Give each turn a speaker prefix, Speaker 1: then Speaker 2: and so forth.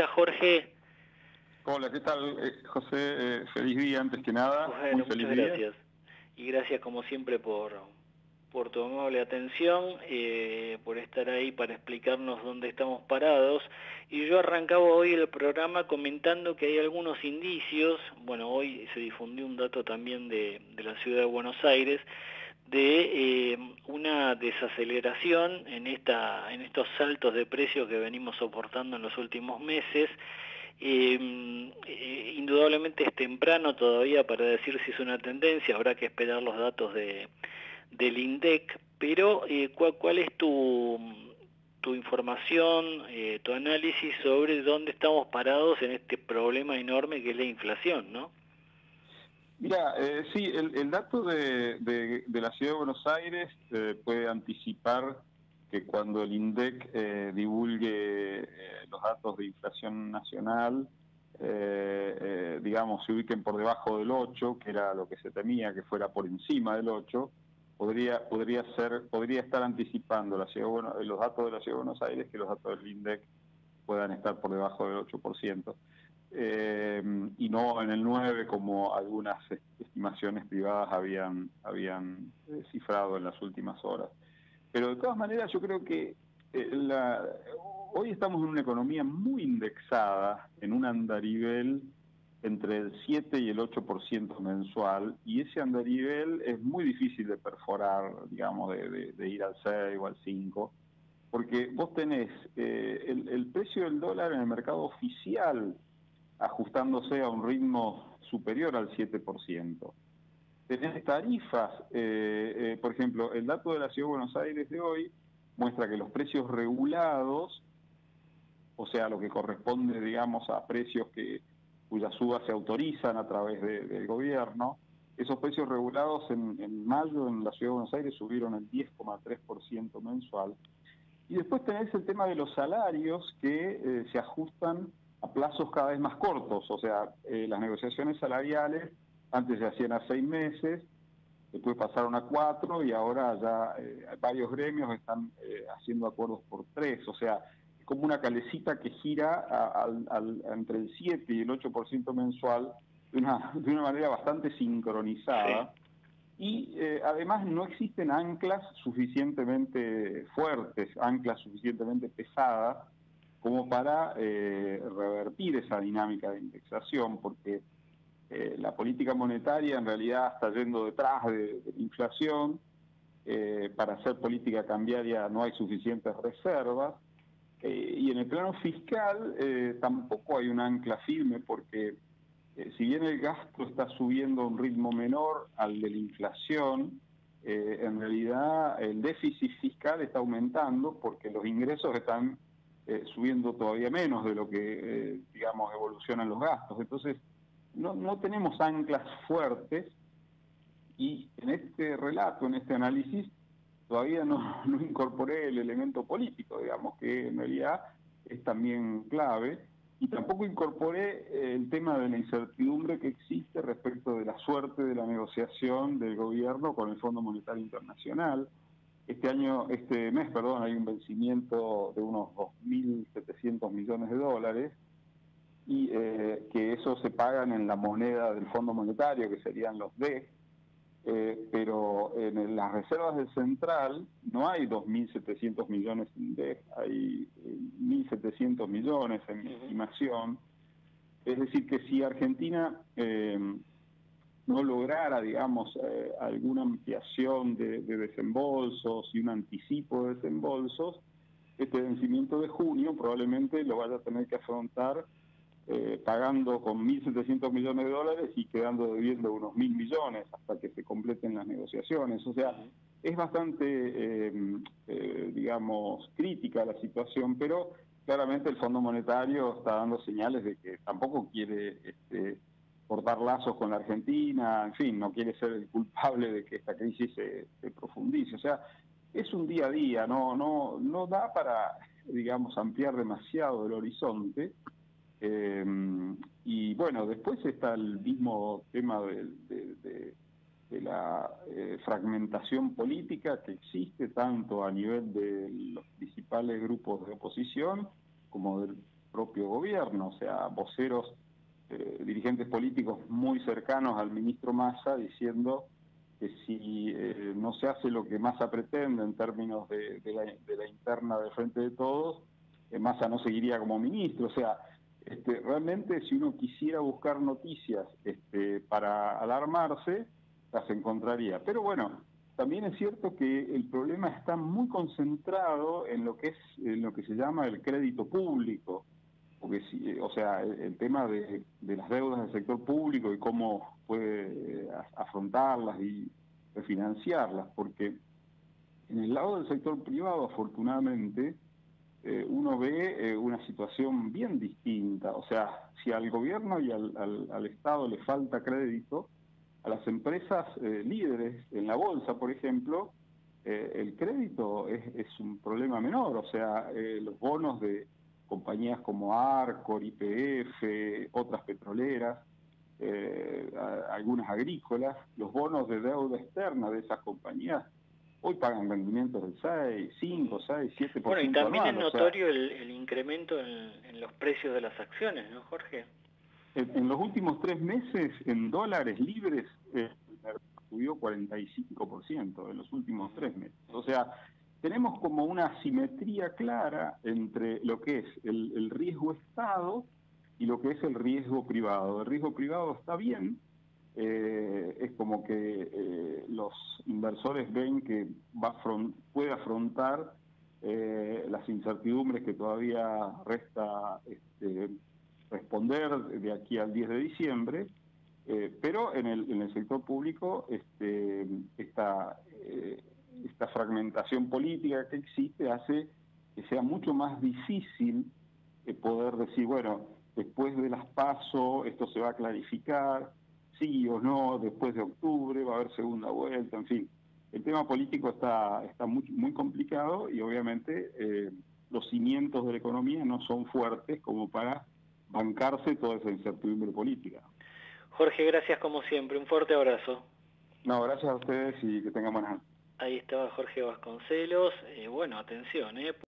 Speaker 1: Jorge.
Speaker 2: Hola, ¿qué tal, José? Feliz día, antes que nada.
Speaker 1: Bueno,
Speaker 2: Muy feliz
Speaker 1: muchas
Speaker 2: día.
Speaker 1: gracias. Y gracias como siempre por tu amable atención, por estar ahí para explicarnos dónde estamos parados. Y yo arrancaba hoy el programa comentando que hay algunos indicios, bueno, hoy se difundió un dato también de la ciudad de Buenos Aires, de una desaceleración en estos saltos de precios que venimos soportando en los últimos meses. Indudablemente es temprano todavía para decir si es una tendencia, habrá que esperar los datos del INDEC, pero ¿cuál es tu información, tu análisis sobre dónde estamos parados en este problema enorme que es la inflación, ¿no?
Speaker 2: Mira, sí, el dato de la Ciudad de Buenos Aires puede anticipar que cuando el INDEC divulgue los datos de inflación nacional, digamos, se ubiquen por debajo del 8, que era lo que se temía, que fuera por encima del 8, podría estar anticipando los datos de la Ciudad de Buenos Aires que los datos del INDEC puedan estar por debajo del 8%. Y no en el 9 como algunas estimaciones privadas habían cifrado en las últimas horas. Pero de todas maneras yo creo que hoy estamos en una economía muy indexada, en un andarivel entre el 7 y el 8% mensual, y ese andarivel es muy difícil de perforar, digamos, de ir al 6 o al 5, porque vos tenés el precio del dólar en el mercado oficial ajustándose a un ritmo superior al 7%. Tenés tarifas, por ejemplo, el dato de la Ciudad de Buenos Aires de hoy muestra que los precios regulados, o sea, lo que corresponde, digamos, a precios cuyas subas se autorizan a través del gobierno, esos precios regulados en mayo en la Ciudad de Buenos Aires subieron el 10,3% mensual. Y después tenés el tema de los salarios que se ajustan a plazos cada vez más cortos, o sea, las negociaciones salariales antes se hacían a 6 meses, después pasaron a 4 y ahora ya varios gremios están haciendo acuerdos por 3, o sea, es como una calecita que gira entre el 7 y el 8% mensual de una manera bastante sincronizada. Sí. Y además no existen anclas suficientemente fuertes, anclas suficientemente pesadas como para revertir esa dinámica de indexación, porque la política monetaria en realidad está yendo detrás de la inflación. Para hacer política cambiaria no hay suficientes reservas, y en el plano fiscal tampoco hay un ancla firme, porque si bien el gasto está subiendo a un ritmo menor al de la inflación, en realidad el déficit fiscal está aumentando porque los ingresos están subiendo todavía menos de lo que, digamos, evolucionan los gastos. Entonces, no tenemos anclas fuertes, y en este relato, en este análisis, todavía no incorporé el elemento político, digamos, que en realidad es también clave. Y tampoco incorporé el tema de la incertidumbre que existe respecto de la suerte de la negociación del gobierno con el Fondo Monetario Internacional. Este mes, hay un vencimiento de unos 2.700 millones de dólares, y que eso se pagan en la moneda del Fondo Monetario, que serían los D. Pero en las reservas del Central no hay 2.700 millones en DEF, hay 1.700 millones en mi estimación. Es decir, que si Argentina no lograra, digamos, alguna ampliación de desembolsos y un anticipo de desembolsos, este vencimiento de junio probablemente lo vaya a tener que afrontar pagando con 1.700 millones de dólares y quedando debiendo unos 1.000 millones hasta que se completen las negociaciones. O sea, es bastante, digamos, crítica la situación, pero claramente el Fondo Monetario está dando señales de que tampoco quiere cortar lazos con la Argentina, en fin, no quiere ser el culpable de que esta crisis se profundice. O sea, es un día a día, no da para, digamos, ampliar demasiado el horizonte. Y bueno, después está el mismo tema de la fragmentación política que existe tanto a nivel de los principales grupos de oposición como propio gobierno, o sea, voceros, dirigentes políticos muy cercanos al ministro Massa diciendo que si no se hace lo que Massa pretende en términos de la interna del Frente de Todos, Massa no seguiría como ministro. O sea, realmente si uno quisiera buscar noticias para alarmarse, las encontraría. Pero bueno, también es cierto que el problema está muy concentrado en lo que se llama el crédito público, porque o sea, el tema de las deudas del sector público y cómo puede afrontarlas y refinanciarlas, porque en el lado del sector privado, afortunadamente, uno ve una situación bien distinta. O sea, si al gobierno y al Estado le falta crédito, a las empresas líderes en la bolsa, por ejemplo, el crédito es un problema menor. O sea, los bonos de compañías como Arcor, YPF, otras petroleras, algunas agrícolas, los bonos de deuda externa de esas compañías hoy pagan rendimientos del 6, 5, 6, 7%
Speaker 1: Bueno, y también
Speaker 2: anual.
Speaker 1: es notorio el incremento en los precios de las acciones, ¿no, Jorge?
Speaker 2: En los últimos 3 meses, en dólares libres, subió 45% en los últimos 3 meses. O sea, tenemos como una asimetría clara entre lo que es el riesgo Estado y lo que es el riesgo privado. El riesgo privado está bien, es como que los inversores ven que puede afrontar las incertidumbres que todavía resta responder de aquí al 10 de diciembre, pero en el sector público esta fragmentación política que existe hace que sea mucho más difícil poder decir, bueno, después de las PASO esto se va a clarificar, sí o no, después de octubre va a haber segunda vuelta, en fin. El tema político está muy, muy complicado y obviamente los cimientos de la economía no son fuertes como para bancarse toda esa incertidumbre política.
Speaker 1: Jorge, gracias como siempre. Un fuerte abrazo.
Speaker 2: No, gracias a ustedes y que tengan buenas noches.
Speaker 1: Ahí estaba Jorge Vasconcelos. Bueno, atención,